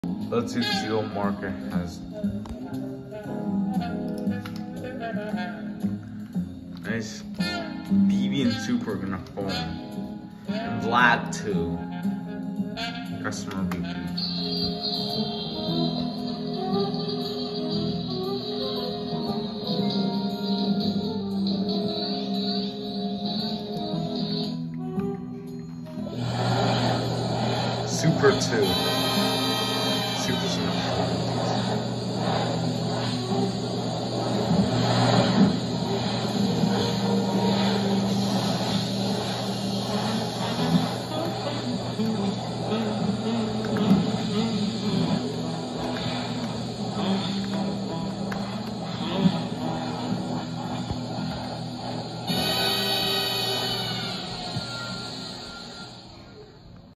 Let's see if the little marker has. Nice. BB and Super are gonna home. And Vlad too. Customer BP. Super 2. Super's gonna home.